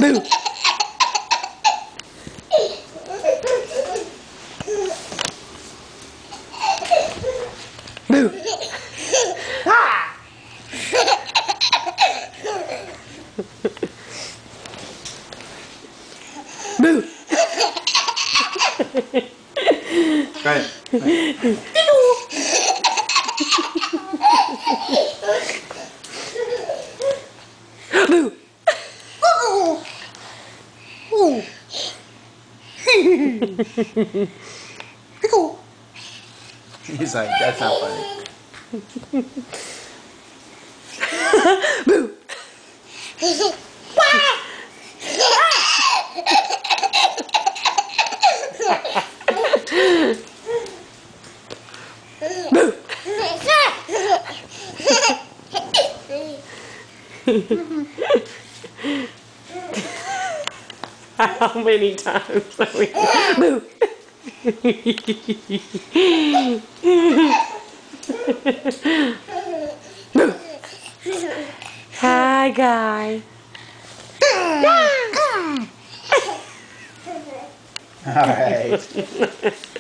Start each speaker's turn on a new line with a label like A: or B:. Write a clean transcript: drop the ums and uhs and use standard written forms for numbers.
A: Boo! Boo! Ah! Boo!
B: Right.
A: Boo!
B: He's like, that's not funny.
A: Boo! Boo! How many times are we? Boo! Boo! Hi, guy.
B: All right.